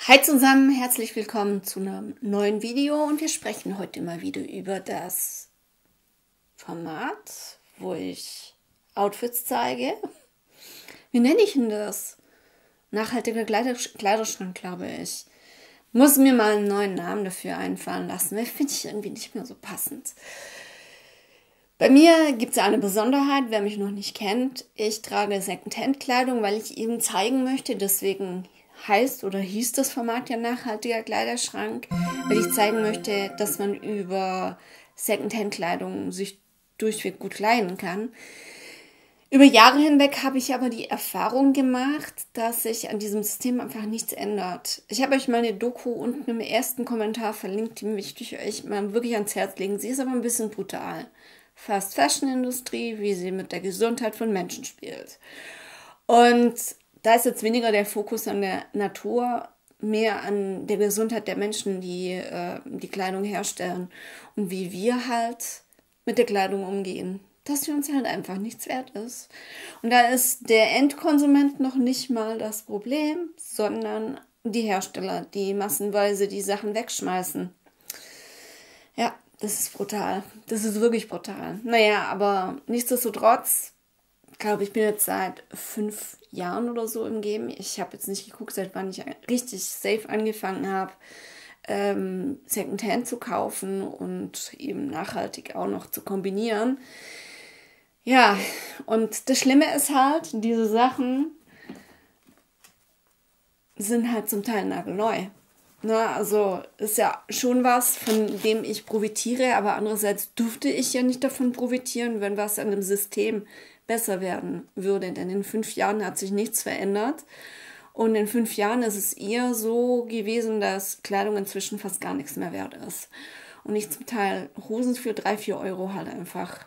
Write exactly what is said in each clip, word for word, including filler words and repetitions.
Hi zusammen, herzlich willkommen zu einem neuen Video und wir sprechen heute mal wieder über das Format, wo ich Outfits zeige. Wie nenne ich denn das? Nachhaltiger Kleiderschrank, glaube ich. Muss mir mal einen neuen Namen dafür einfallen lassen, weil finde ich irgendwie nicht mehr so passend. Bei mir gibt es eine Besonderheit, wer mich noch nicht kennt. Ich trage Secondhand-Kleidung, weil ich eben zeigen möchte, deswegen heißt oder hieß das Format ja nachhaltiger Kleiderschrank, weil ich zeigen möchte, dass man über Secondhand-Kleidung sich durchweg gut kleiden kann. Über Jahre hinweg habe ich aber die Erfahrung gemacht, dass sich an diesem System einfach nichts ändert. Ich habe euch meine Doku unten im ersten Kommentar verlinkt, die möchte ich euch mal wirklich ans Herz legen. Sie ist aber ein bisschen brutal. Fast-Fashion-Industrie, wie sie mit der Gesundheit von Menschen spielt. Und da ist jetzt weniger der Fokus an der Natur, mehr an der Gesundheit der Menschen, die äh, die Kleidung herstellen und wie wir halt mit der Kleidung umgehen, dass sie uns halt einfach nichts wert ist. Und da ist der Endkonsument noch nicht mal das Problem, sondern die Hersteller, die massenweise die Sachen wegschmeißen. Ja, das ist brutal. Das ist wirklich brutal. Naja, aber nichtsdestotrotz, ich glaube, ich bin jetzt seit fünf Jahren oder so im Game. Ich habe jetzt nicht geguckt, seit wann ich richtig safe angefangen habe, ähm, Secondhand zu kaufen und eben nachhaltig auch noch zu kombinieren. Ja, und das Schlimme ist halt, diese Sachen sind halt zum Teil nagelneu. Na, also ist ja schon was, von dem ich profitiere, aber andererseits dürfte ich ja nicht davon profitieren, wenn was an dem System besser werden würde. Denn in fünf Jahren hat sich nichts verändert. Und in fünf Jahren ist es eher so gewesen, dass Kleidung inzwischen fast gar nichts mehr wert ist. Und ich zum Teil Hosen für drei, vier Euro halt einfach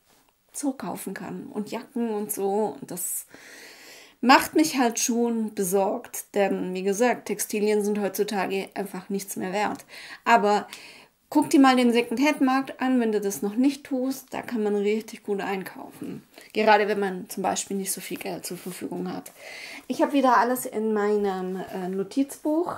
so kaufen kann. Und Jacken und so. Und das macht mich halt schon besorgt, denn wie gesagt, Textilien sind heutzutage einfach nichts mehr wert. Aber guck dir mal den Secondhand-Markt an, wenn du das noch nicht tust, da kann man richtig gut einkaufen. Gerade wenn man zum Beispiel nicht so viel Geld zur Verfügung hat. Ich habe wieder alles in meinem äh, Notizbuch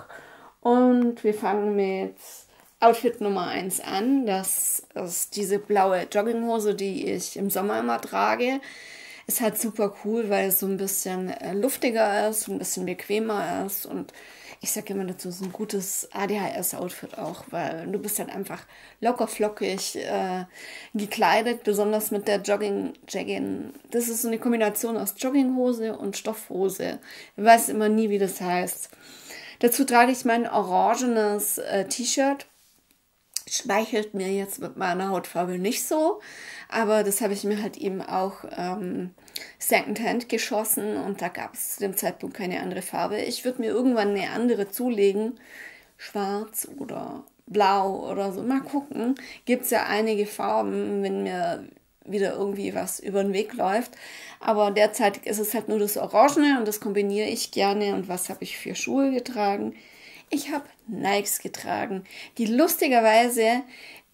und wir fangen mit Outfit Nummer eins an. Das ist diese blaue Jogginghose, die ich im Sommer immer trage. Ist halt super cool, weil es so ein bisschen äh, luftiger ist, ein bisschen bequemer ist und ich sage immer dazu, es ist ein gutes A D H S-Outfit auch, weil du bist halt einfach locker flockig äh, gekleidet, besonders mit der Jogging, Jaggin. Das ist so eine Kombination aus Jogginghose und Stoffhose. Ich weiß immer nie, wie das heißt. Dazu trage ich mein orangenes äh, T-Shirt. Schmeichelt mir jetzt mit meiner Hautfarbe nicht so, aber das habe ich mir halt eben auch ähm, Secondhand geschossen und da gab es zu dem Zeitpunkt keine andere Farbe. Ich würde mir irgendwann eine andere zulegen, schwarz oder blau oder so, mal gucken. Gibt es ja einige Farben, wenn mir wieder irgendwie was über den Weg läuft, aber derzeit ist es halt nur das Orangene und das kombiniere ich gerne. Und was habe ich für Schuhe getragen? Ich habe Nikes getragen, die lustigerweise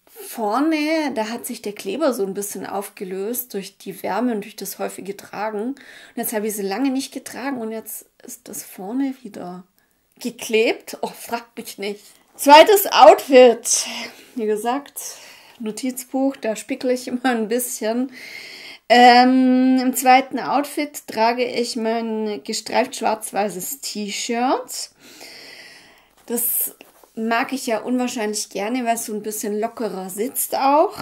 vorne, da hat sich der Kleber so ein bisschen aufgelöst durch die Wärme und durch das häufige Tragen. Und jetzt habe ich sie lange nicht getragen und jetzt ist das vorne wieder geklebt. Oh, fragt mich nicht. Zweites Outfit. Wie gesagt, Notizbuch, da spickel ich immer ein bisschen. Ähm, im zweiten Outfit trage ich mein gestreift schwarz-weißes T-Shirt. Das mag ich ja unwahrscheinlich gerne, weil es so ein bisschen lockerer sitzt auch.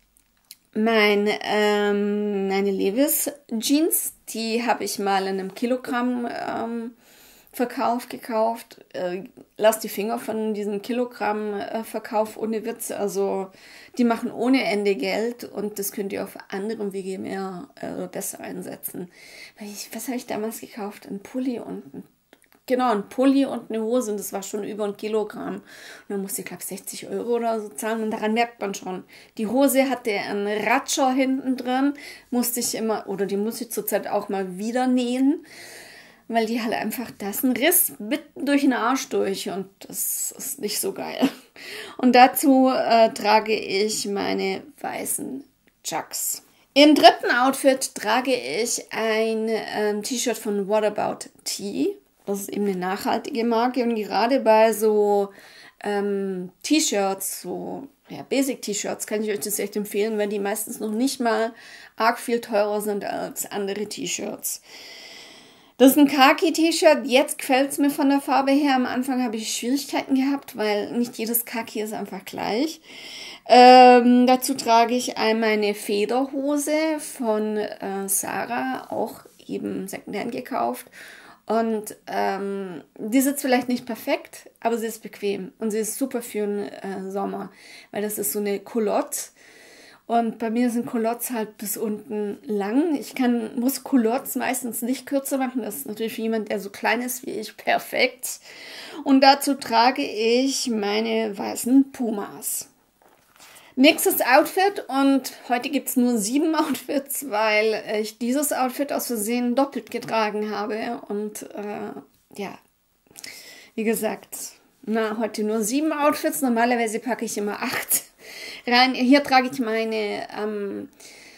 Mein, ähm, meine Levi's Jeans, die habe ich mal in einem Kilogramm ähm, Verkauf gekauft. Äh, lass die Finger von diesem Kilogramm äh, Verkauf ohne Witz. Also die machen ohne Ende Geld und das könnt ihr auf anderem Wege mehr äh, besser einsetzen. Weil ich, was habe ich damals gekauft? Ein Pulli und ein Genau, ein Pulli und eine Hose und das war schon über ein Kilogramm. Und dann musste ich, glaube ich, sechzig Euro oder so zahlen und daran merkt man schon. Die Hose hatte einen Ratscher hinten drin, musste ich immer, oder die muss ich zurzeit auch mal wieder nähen, weil die halt einfach, da ist ein Riss mitten durch den Arsch durch und das ist nicht so geil. Und dazu äh, trage ich meine weißen Chucks. Im dritten Outfit trage ich ein ähm, T-Shirt von What About Tea. Das ist eben eine nachhaltige Marke und gerade bei so ähm, T-Shirts, so ja, Basic-T-Shirts, kann ich euch das echt empfehlen, weil die meistens noch nicht mal arg viel teurer sind als andere T-Shirts. Das ist ein Khaki-T-Shirt. Jetzt gefällt es mir von der Farbe her. Am Anfang habe ich Schwierigkeiten gehabt, weil nicht jedes Khaki ist einfach gleich. Ähm, dazu trage ich einmal eine Federhose von äh, Sarah, auch eben Secondhand gekauft. Und ähm, die sitzt vielleicht nicht perfekt, aber sie ist bequem und sie ist super für den äh, Sommer, weil das ist so eine Culotte. Und bei mir sind Culottes halt bis unten lang. Ich kann, muss Culottes meistens nicht kürzer machen. Das ist natürlich für jemand, der so klein ist wie ich, perfekt. Und dazu trage ich meine weißen Pumas. Nächstes Outfit und heute gibt es nur sieben Outfits, weil ich dieses Outfit aus Versehen doppelt getragen habe. Und äh, ja, wie gesagt, na, heute nur sieben Outfits. Normalerweise packe ich immer acht rein. Hier trage ich meine ähm,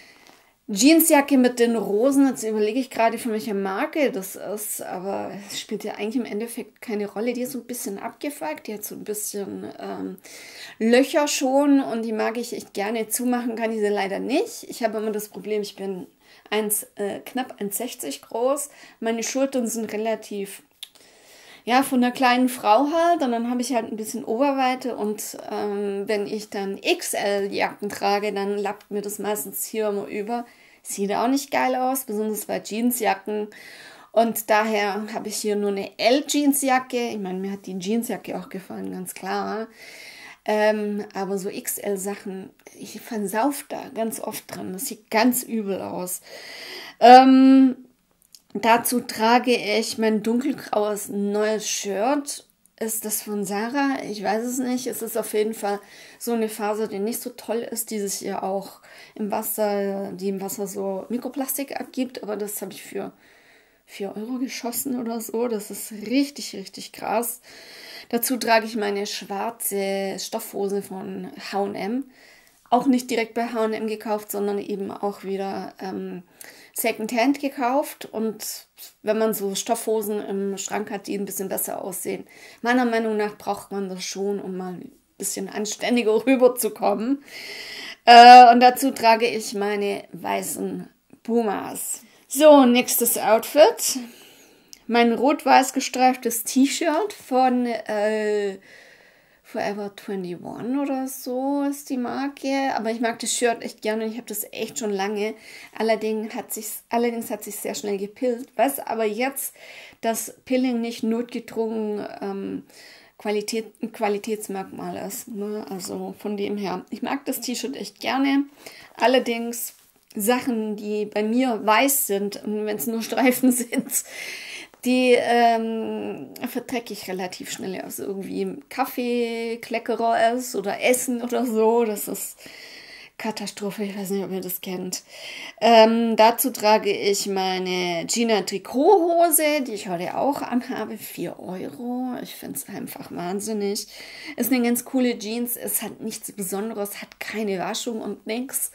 Jeansjacke mit den Rosen. Jetzt überlege ich gerade, von welcher Marke das ist, aber es spielt ja eigentlich im Endeffekt keine Rolle. Die ist so ein bisschen abgefuckt, die hat so ein bisschen ähm, Löcher schon und die mag ich echt gerne. Zumachen kann ich sie leider nicht. Ich habe immer das Problem, ich bin eins, äh, knapp eins Komma sechzig groß. Meine Schultern sind relativ, ja, von einer kleinen Frau halt und dann habe ich halt ein bisschen Oberweite und ähm, wenn ich dann X L-Jacken trage, dann lappt mir das meistens hier immer über. Sieht auch nicht geil aus, besonders bei Jeansjacken. Und daher habe ich hier nur eine L-Jeansjacke. Ich meine, mir hat die Jeansjacke auch gefallen, ganz klar. Ähm, aber so X L-Sachen, ich versauf da ganz oft dran. Das sieht ganz übel aus. Ähm, dazu trage ich mein dunkelgraues neues Shirt. Ist das von Sarah? Ich weiß es nicht. Es ist auf jeden Fall so eine Faser, die nicht so toll ist, die sich ja auch im Wasser, die im Wasser so Mikroplastik abgibt. Aber das habe ich für vier Euro geschossen oder so. Das ist richtig, richtig krass. Dazu trage ich meine schwarze Stoffhose von H und M. Auch nicht direkt bei H und M gekauft, sondern eben auch wieder ähm, Secondhand gekauft. Und wenn man so Stoffhosen im Schrank hat, die ein bisschen besser aussehen, meiner Meinung nach braucht man das schon, um mal ein bisschen anständiger rüberzukommen. Äh, und dazu trage ich meine weißen Pumas. So, nächstes Outfit. Mein rot-weiß gestreiftes T-Shirt von äh, Forever einundzwanzig oder so ist die Marke. Aber ich mag das Shirt echt gerne und ich habe das echt schon lange. Allerdings hat sich allerdings hat sich sehr schnell gepillt. Was aber jetzt das Pilling nicht notgedrungen ähm, Qualität, ein Qualitätsmerkmal ist. Ne? Also von dem her. Ich mag das T-Shirt echt gerne. Allerdings Sachen, die bei mir weiß sind und wenn es nur Streifen sind, die ähm, verträge ich relativ schnell. Also irgendwie Kaffee, Kleckerer ist oder Essen oder so. Das ist Katastrophe. Ich weiß nicht, ob ihr das kennt. Ähm, dazu trage ich meine Gina Trikothose, die ich heute auch anhabe. vier Euro. Ich finde es einfach wahnsinnig. Ist eine ganz coole Jeans. Es hat nichts Besonderes, hat keine Waschung und nichts.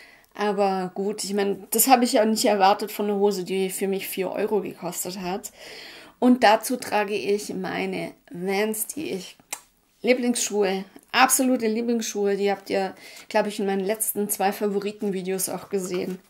Aber gut, ich meine, das habe ich ja nicht erwartet von einer Hose, die für mich vier Euro gekostet hat. Und dazu trage ich meine Vans, die ich, Lieblingsschuhe, absolute Lieblingsschuhe, die habt ihr, glaube ich, in meinen letzten zwei Favoritenvideos auch gesehen.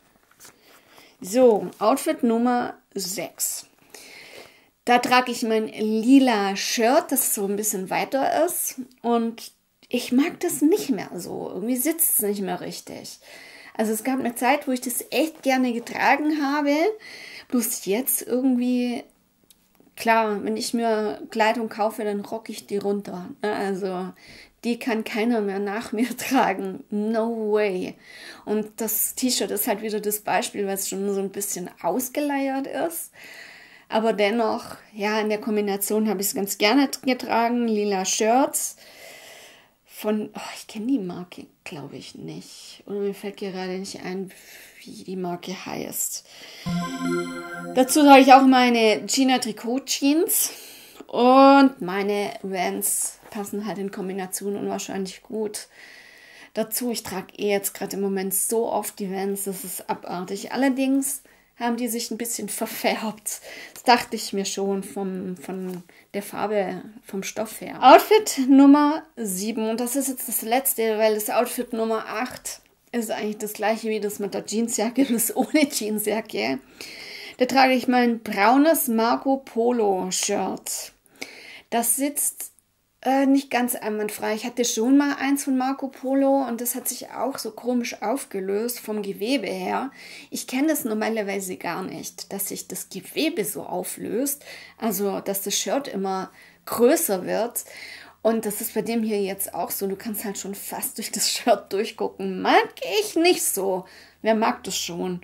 So, Outfit Nummer sechs. Da trage ich mein lila Shirt, das so ein bisschen weiter ist. Und ich mag das nicht mehr so. Irgendwie sitzt es nicht mehr richtig. Also es gab eine Zeit, wo ich das echt gerne getragen habe. Bloß jetzt irgendwie, klar, wenn ich mir Kleidung kaufe, dann rocke ich die runter. Also die kann keiner mehr nach mir tragen. No way. Und das T-Shirt ist halt wieder das Beispiel, weil es schon so ein bisschen ausgeleiert ist. Aber dennoch, ja, in der Kombination habe ich es ganz gerne getragen. Lila Shirts. Von, oh, ich kenne die Marke, glaube ich, nicht. Oder mir fällt gerade nicht ein, wie die Marke heißt. Dazu habe ich auch meine Gina Trikot Jeans. Und meine Vans passen halt in Kombination unwahrscheinlich gut dazu. Ich trage eh jetzt gerade im Moment so oft die Vans, das ist abartig. Allerdings haben die sich ein bisschen verfärbt. Das dachte ich mir schon vom, von der Farbe, vom Stoff her. Outfit Nummer sieben. Und das ist jetzt das letzte, weil das Outfit Nummer acht ist eigentlich das gleiche wie das mit der Jeansjacke, das ohne Jeansjacke. Da trage ich mein braunes Marco Polo Shirt. Das sitzt äh, nicht ganz einwandfrei. Ich hatte schon mal eins von Marco Polo und das hat sich auch so komisch aufgelöst vom Gewebe her. Ich kenne das normalerweise gar nicht, dass sich das Gewebe so auflöst. Also, dass das Shirt immer größer wird. Und das ist bei dem hier jetzt auch so. Du kannst halt schon fast durch das Shirt durchgucken. Mag ich nicht so. Wer mag das schon?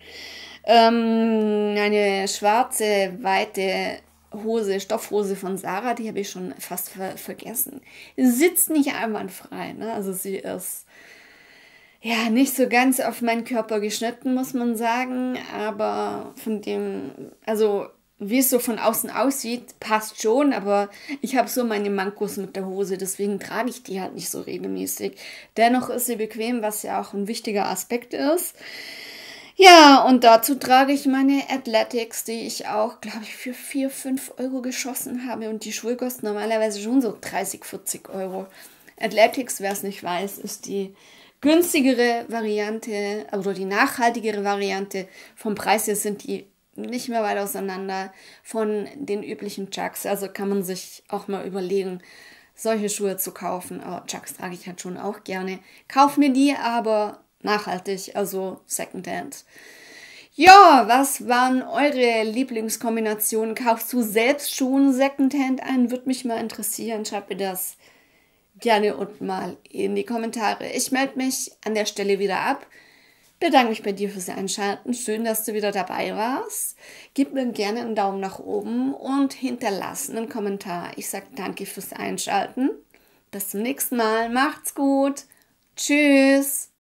Ähm, eine schwarze, weite Hose, Stoffhose von Sarah, die habe ich schon fast ver vergessen. Sitzt nicht einwandfrei, ne? Also sie ist ja nicht so ganz auf meinen Körper geschnitten, muss man sagen. Aber von dem, also wie es so von außen aussieht, passt schon, aber ich habe so meine Mankos mit der Hose, deswegen trage ich die halt nicht so regelmäßig. Dennoch ist sie bequem, was ja auch ein wichtiger Aspekt ist. Ja, und dazu trage ich meine Athletics, die ich auch, glaube ich, für vier, fünf Euro geschossen habe. Und die Schuhe kosten normalerweise schon so dreißig, vierzig Euro. Athletics, wer es nicht weiß, ist die günstigere Variante, oder die nachhaltigere Variante. Vom Preis her sind die nicht mehr weit auseinander von den üblichen Chucks. Also kann man sich auch mal überlegen, solche Schuhe zu kaufen. Aber Chucks trage ich halt schon auch gerne. Kauf mir die, aber nachhaltig, also Secondhand. Ja, was waren eure Lieblingskombinationen? Kaufst du selbst schon Secondhand ein? Würde mich mal interessieren. Schreibt mir das gerne unten mal in die Kommentare. Ich melde mich an der Stelle wieder ab. Bedanke mich bei dir fürs Einschalten. Schön, dass du wieder dabei warst. Gib mir gerne einen Daumen nach oben und hinterlass einen Kommentar. Ich sage danke fürs Einschalten. Bis zum nächsten Mal. Macht's gut. Tschüss.